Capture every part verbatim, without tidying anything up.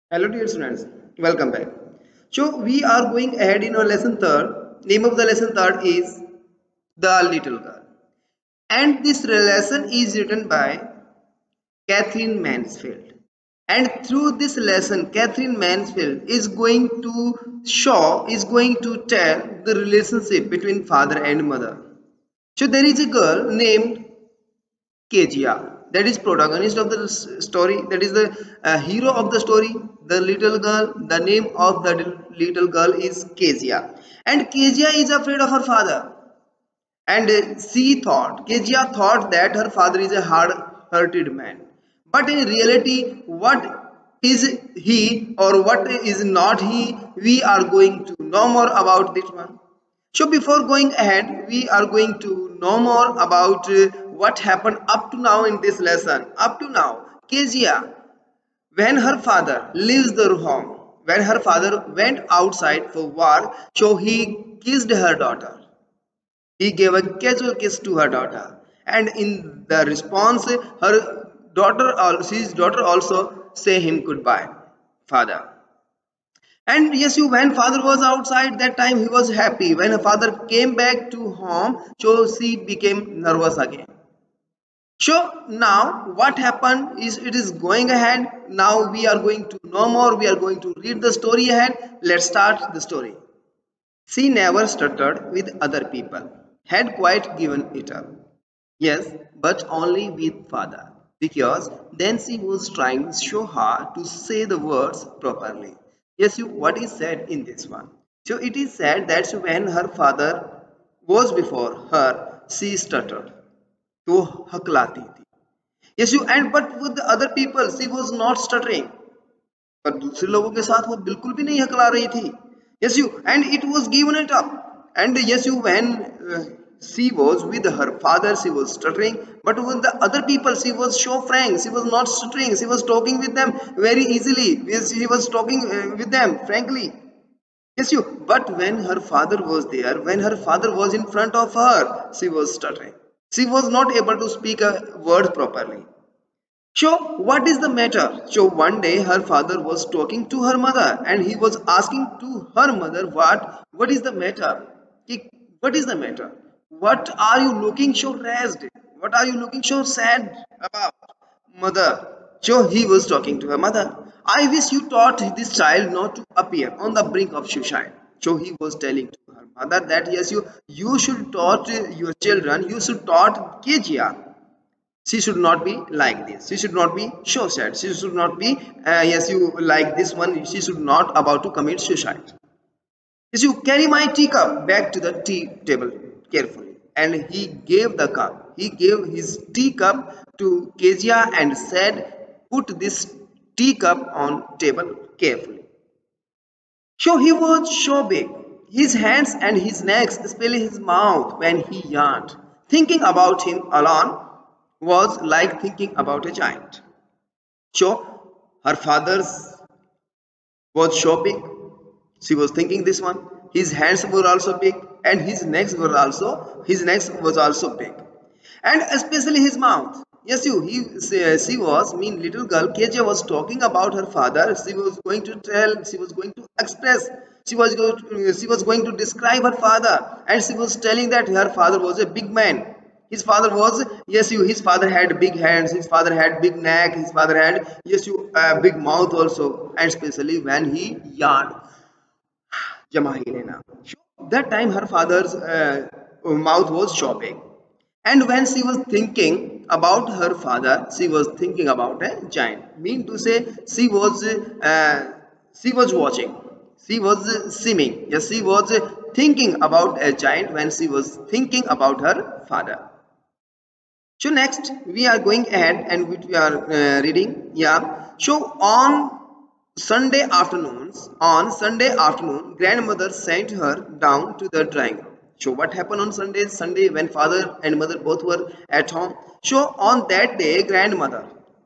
Hello dear students, welcome back. So we are going ahead in our lesson third. Name of the lesson third is The Little Girl. And this lesson is written by Catherine Mansfield. And through this lesson, Catherine Mansfield is going to show, is going to tell the relationship between father and mother. So there is a girl named Kejia, that is protagonist of the story, that is the uh, hero of the story, the little girl. The name of the little girl is Kezia, and Kezia is afraid of her father. And uh, she thought, Kezia thought that her father is a hard-hearted man, but in reality, what is he or what is not he? We are going to know more about this one. So before going ahead, we are going to know more about uh, what happened up to now in this lesson. Up to now, Kezia, when her father leaves the home, when her father went outside for work, so he kissed her daughter. He gave a casual kiss to her daughter, and in the response, her daughter, his daughter also say him goodbye, father. And yes, you when father was outside that time he was happy. When her father came back to home, so she became nervous again. So now what happened is it is going ahead. Now we are going to know more. We are going to read the story ahead. Let's start the story. She never stuttered with other people, had quite given it up. Yes, but only with father, because then she was trying so hard to say the words properly. Yes, you what is said in this one. So it is said that when her father was before her, she stuttered. तो हकलाती थी. Yes, you and but with the other people, she was not stuttering. पर दूसरे लोगों के साथ वो बिल्कुल भी नहीं हकला रही थी. Yes, you and it was given it up. And yes, you when uh, she was with her father, she was stuttering, but with the other people, she was so frank. She was not stuttering. She was talking with them very easily. Yes, she was talking uh, with them frankly. Yes, you. But when her father was there, when her father was in front of her, she was stuttering. She was not able to speak a word properly. So, what is the matter? So, one day her father was talking to her mother and he was asking to her mother, What? What is the matter? Ki- What is the matter? What are you looking so raised? What are you looking so sad about? Mother. So, he was talking to her mother. I wish you taught this child not to appear on the brink of suicide. So, he was telling to her mother that yes, you, you should taught your children, you should taught Kejia she should not be like this. She should not be so sad. She should not be, uh, yes, you like this one. She should not about to commit suicide. Yes, you carry my teacup back to the tea table carefully. And he gave the cup. He gave his teacup to Kezia and said, put this teacup on table carefully. So he was so big. His hands and his neck, especially his mouth when he yawned. Thinking about him alone was like thinking about a giant. So her father's was so big. She was thinking this one. His hands were also big, and his necks were also his necks was also big, and especially his mouth. Yes, you. He she was mean little girl. K J was talking about her father. She was going to tell. She was going to express. She was going. To, she was going to describe her father, and she was telling that her father was a big man. His father was yes, you. His father had big hands. His father had big neck. His father had yes, you. A big mouth also, and especially when he yawned. जमा ही लेना. That time her father's uh, mouth was shopping. And when she was thinking about her father, she was thinking about a giant. Mean to say, she was uh, she was watching. She was uh, seeming. Yes, she was uh, thinking about a giant when she was thinking about her father. So next we are going ahead and we are uh, reading. Yeah. So on Sunday afternoons, on Sunday afternoon, grandmother sent her down to the drawing room. So what happened on Sunday? Sunday when father and mother both were at home. So on that day, grandmother,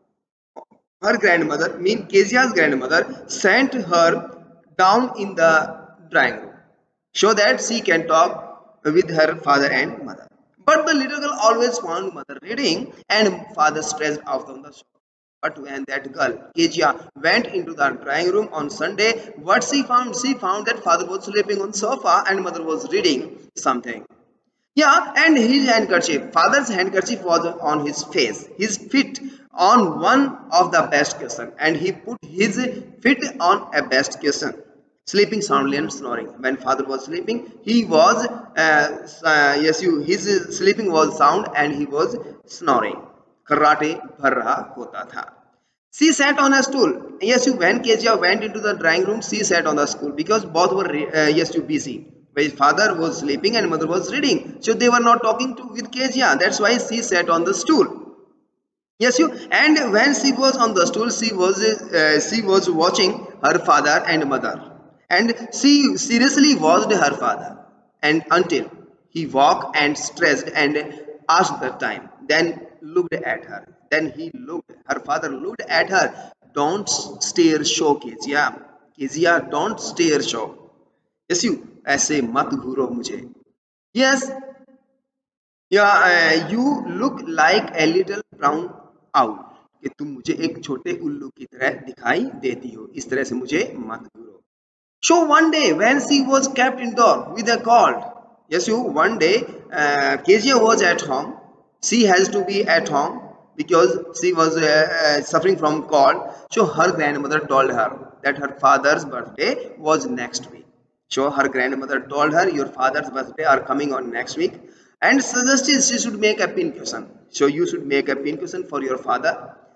her grandmother, mean Kezia's grandmother, sent her down in the drawing room so that she can talk with her father and mother. But the little girl always found mother reading and father stressed out on the shop. But when that girl, Kezia, went into the drawing room on Sunday, what she found? She found that father was sleeping on sofa and mother was reading something. Yeah, and his handkerchief, father's handkerchief was on his face, his feet on one of the best cushion, and he put his feet on a best cushion, sleeping soundly and snoring. When father was sleeping, he was, uh, uh, yes, you, his sleeping was sound and he was snoring. खर्राटे भर रहा होता था. She sat on a stool. Yes, you, when Kezia went into the drawing room, she sat on the stool because both were, uh, yes, you, busy. His father was sleeping and mother was reading. So they were not talking to with Kezia. That's why she sat on the stool. Yes, you. And when she was on the stool, she was uh, she was watching her father and mother, and she seriously watched her father, and until he walked and stretched and asked the time, then looked at her. Then he looked. Her father looked at her. Don't stare, show Kezia. Kezia, don't stare, show. Yes, you. ऐसे मत घूरो मुझे. Yes, yeah, uh, you look like a little brown owl. कि तुम मुझे एक छोटे उल्लू की तरह दिखाई देती हो. इस तरह से मुझे मत घूरो. So one day when she was kept indoor with a cold, yes, you, one day uh, Kezia was at home. She has to be at home because she was uh, uh, suffering from cold. So her grandmother told her that her father's birthday was next week. So her grandmother told her, your father's birthday are coming on next week, and suggested she should make a pincushion. So you should make a pincushion for your father.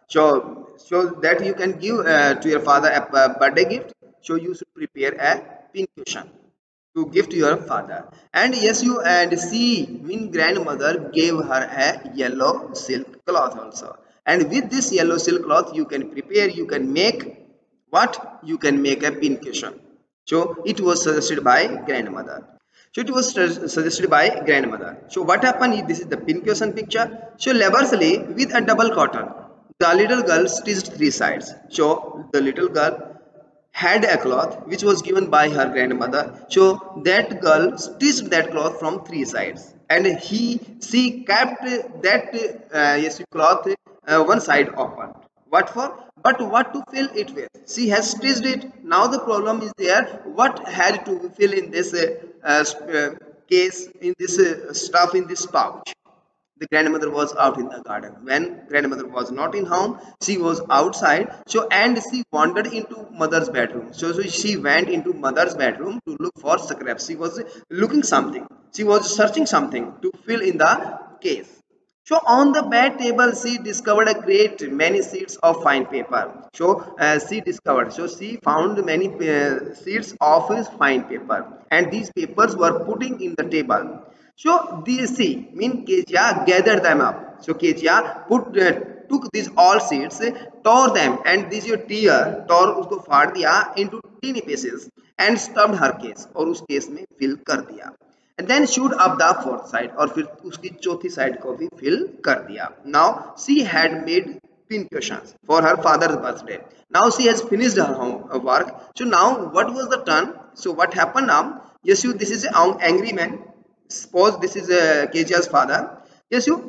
So so that you can give uh, to your father a birthday gift. So you should prepare a pincushion to give to your father. And yes, you, and she, mean grandmother, gave her a yellow silk cloth also. And with this yellow silk cloth, you can prepare, you can make what? You can make a pincushion. So it was suggested by grandmother. So it was suggested by grandmother. So what happened? This is the pincushion picture. So laboriously with a double cotton, the little girl stitched three sides. So the little girl had a cloth which was given by her grandmother. So that girl stitched that cloth from three sides, and he she kept that uh, yes cloth uh, one side open. What for? But what to fill it with? She has stitched it. Now the problem is there. What had to fill in this uh, uh, case, in this uh, stuff, in this pouch? The grandmother was out in the garden. When grandmother was not in home, she was outside. So and she wandered into mother's bedroom. So, so she went into mother's bedroom to look for scraps. She was looking something, she was searching something to fill in the case. So on the bed table, she discovered a great many sheets of fine paper. So uh, she discovered, so she found many uh, sheets of fine paper, and these papers were putting in the table. So these she, mean Kezia, gathered them up. So Kezia put uh, took these all seeds, tore them, and this your tear tore उसको फाड़ दिया into teeny pieces and stuffed her case, और उस case में fill कर दिया. And then shoot up the fourth side, और फिर उसकी चौथी side को भी fill कर दिया. Now she had made pincushions for her father's birthday. Now she has finished her home work. So now what was the turn? So what happened now? Yes, you. This is an angry man. Suppose this is uh, Kezia's father. Yes, you.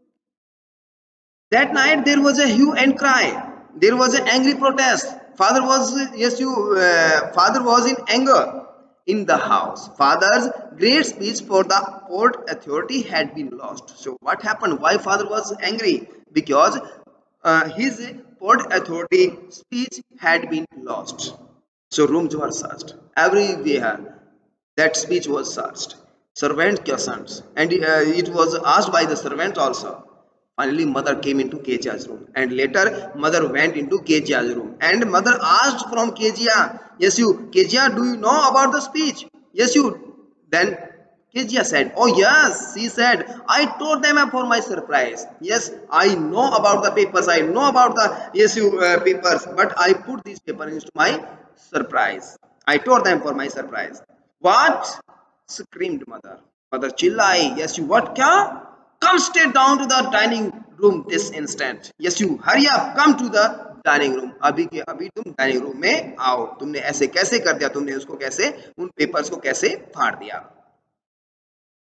That night there was a hue and cry. There was an angry protest. Father was, yes, you. Uh, father was in anger in the house. Father's great speech for the port authority had been lost. So what happened? Why father was angry? Because uh, his port authority speech had been lost. So rooms were searched everywhere. That speech was searched. Servant questions, and uh, it was asked by the servant also. Finally, mother came into Kezia's room, and later mother went into Kezia's room, and mother asked from Kezia, "Yes, you, Kezia, do you know about the speech?" "Yes, you." Then Kezia said, "Oh yes," she said, "I tore them up for my surprise. Yes, I know about the papers. I know about the yes, you uh, papers, but I put these papers into my surprise. I tore them for my surprise." "What?" screamed mother. Mother chillai. "Yes, you what? Kya? Come straight down to the dining room this instant. Yes, you hurry up. Come to the dining room. अभी के अभी तुम dining room में आओ. तुमने ऐसे कैसे कर दिया? तुमने उसको कैसे, उन पेपर्स को कैसे फाड़ दिया?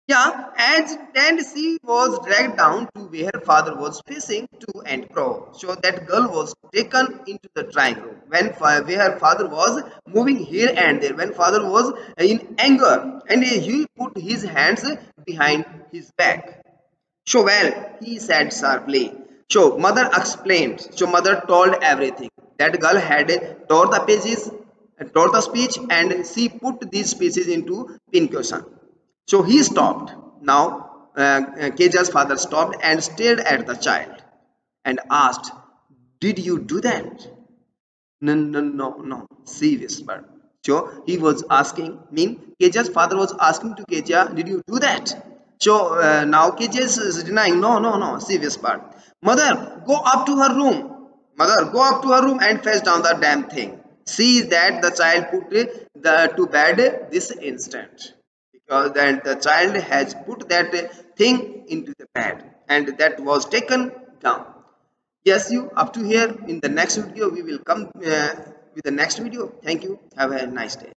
Yeah, and then she was dragged down to where her father was facing to and fro. So that girl was taken into the drawing room when fa- where her father was moving here and there. When father was in anger, and he put his hands behind his back. So well, he said sharply. So mother explained. So mother told everything. That girl had tore the pages, tore the speech, and she put these speeches into pincushion. So he stopped. Now uh, uh, Keja's father stopped and stared at the child and asked, "Did you do that?" No, no, no, no, she whispered. So he was asking, mean Keja's father was asking to Keja, "Did you do that?" So uh, now Keja is denying, "No, no, no," she whispered. "Mother, go up to her room. Mother, go up to her room and fetch down the damn thing. See that the child put the to bed this instant." Because then the child has put that thing into the bed and that was taken down. Yes, you up to here. In the next video we will come uh, with the next video. Thank you. Have a nice day.